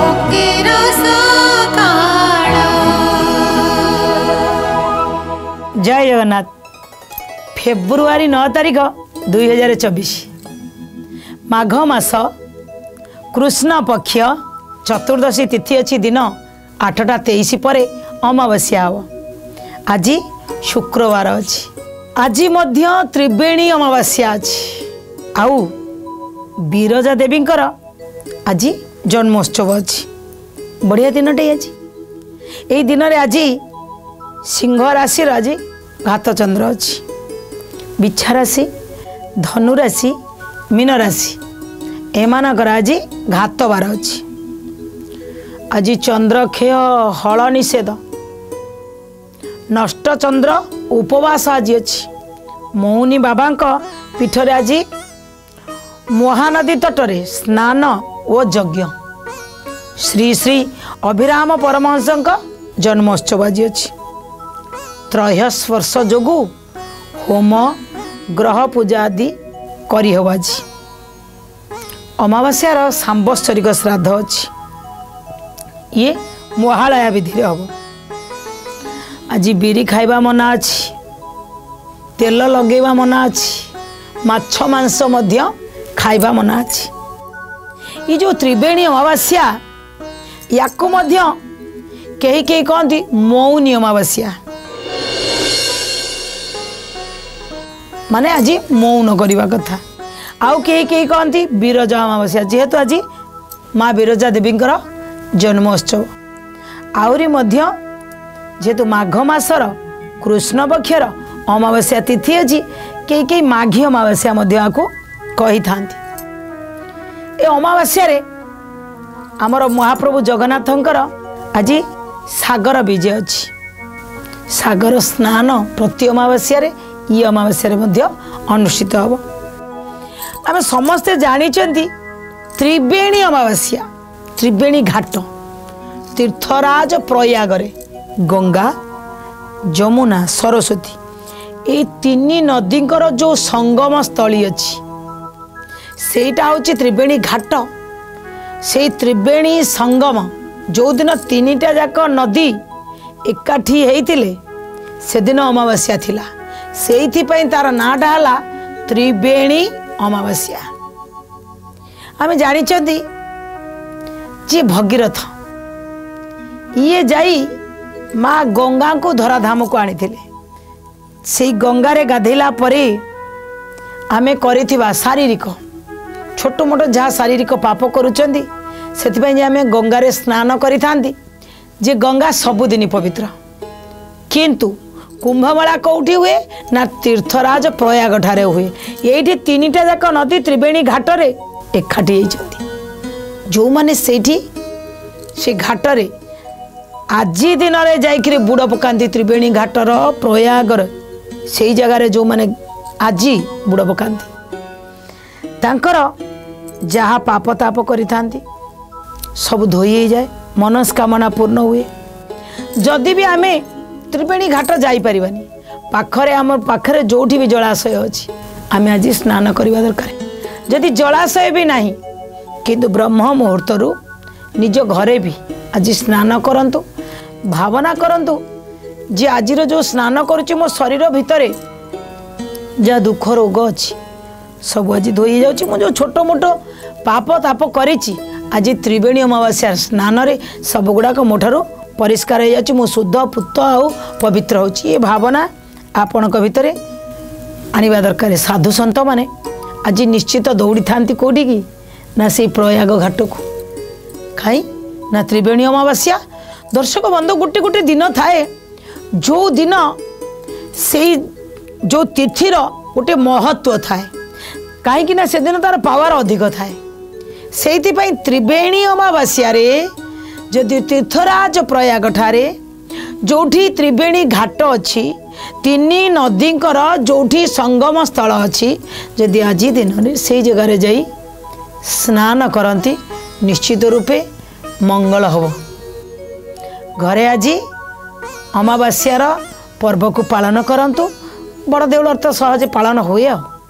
जय जगन्नाथ। फेब्रुआरी 9 तारिख 2024 माघ मास कृष्ण पक्ष चतुर्दशी तिथि अच्छी दिन 8:23 पर अमावास्या हम। आज शुक्रवार अच्छी। आज मध्य त्रिवेणी अमावास्या अच्छी। आउ विरजा देवींकर आज जन्मोत्सव अच्छी। बढ़िया दिनटे आज। यही दिन में आज सिंह राशि आज घात चंद्र अच्छी। बिछा राशि धनु राशि मीन राशि एमानकर आज घात बार अच्छी। आज चंद्रक्षय हल निषेध नष्ट चंद्र उपवास आज अच्छी। मौनी बाबा पीठरे आज महानदी तटरे स्नान और यज्ञ। श्री श्री अभिराम परमहंस जन्मोत्सव आज अच्छी। त्रयस्पर्श जोगु होम ग्रह पूजा आदि करी हो। आज अमावास्यार सांबत्सरिक श्राद्ध अच्छी। ये महालया विधि हम। आज बिरी खाइबा मना अच्छी। तेल लगेवा मना अच्छी। माछ मांस मध्य खाइबा मना अच्छी। ये जो त्रिवेणी अमावास्या याकु मध्य कहीं कहीं कहती मौनी अमावास्या माने आज मौन करवा कथा। आउ कहीं कहीं कहती विरजा अमावास्या जेहेतु आज माँ विरजा देवींकर जन्मोत्सव। आउरी मध्य जेहेतु माघ मासर कृष्ण पक्षर अमावास्या तिथि अच्छी। कई कई माघी अमावास्या को कही था। ए अमावास्या रे आमर महाप्रभु जगन्नाथंकर आज सागर विजय अच्छी। सागर स्नान प्रति अमावास्या रे ये अमावास्या मध्य अनुष्ठित हम। आम समस्ते जानी त्रिवेणी अमावास्या त्रिवेणी घाट तीर्थराज प्रयाग गंगा जमुना सरस्वती ये तीन नदींकर जो संगम स्थली अच्छी सेटा होची त्रिवेणी घाट। से त्रिवेणी संगम जो दिन तीनटा जाक नदी एकाठी होइतिले से दिन अमावास्या थिला। सेइथिपई तार नाटा हला त्रिवेणी अमावास्या। आमे जानिचंदी जे भगीरथ ये जाई माँ गंगा को धराधाम को आनी थिले। से गंगारे गाधेला परे आमे करिथिबा शारीरिक छोट मोट जहाँ शारीरिक पाप करुचंदी सेथिपई जे आमे गंगारे स्नान करिथांती जे गंगा सबुदिन पवित्र। किंतु कुंभमेला कौटी हुए ना तीर्थराज प्रयाग ठारे हुए। ये तीनटा जाक नदी त्रिवेणी घाटरे एकाठी होइछंती। जो माने सेठी से घाटरे आज दिन में जाइकरी बुड़ पकांती त्रिवेणी घाटर प्रयागर से जगार जो माने आज बुड़ पकांती तांकर जहाँ पाप ताप करिथांती सब धोई जाए मनस्कामना पूर्ण हुए। जदि भी आमे त्रिवेणी घाट जाई परिबानी पाखरे आम पाखरे जोठी भी जलाशय अच्छी आमे आज स्नान करवा दरकार। जदि जलाशय भी नहीं किंतु ब्रह्म मुहूर्तरु निज घरे भी आज स्नान करंतु। भावना करंतु जे आज जो स्नान करुच्ची मो शरीर भितर जहाँ दुख रोग अच्छी सब आज धोई जाऊँ। मो जो छोट मोट पाप ताप करिछि आज त्रिवेणी अमावास्या स्नान रे सब गुड़ाक मोठारू परिष्कार हो जाऊँ। मो शुद्ध पुत आउ पवित्र होची। ये भावना आपणक भितर आनिबा दरकार। साधु संत माने आज निश्चित दौड़ी थांती कोठी की ना से प्रयाग घाट को खाई ना त्रिवेणी अमावास्या। दर्शक बंधु गोटे गोटे दिन थाए जो दिन से जो तिथिर गोटे महत्व थाए कहीं ना से दिन तार पावर अधिक थाए। से त्रिवेणी अमावास्या रे जदि तीर्थराज प्रयाग ठारे जोठी त्रिवेणी घाट अच्छी तीन नदींकर जोठी संगम स्थल अच्छी जदि आज दिन में से जगार जाई स्नान करती निश्चित रूपे मंगल हम। घरे आज अमावास्यार पर्व को पालन करंतु। बड़ देउलर तो सहज पालन हुए।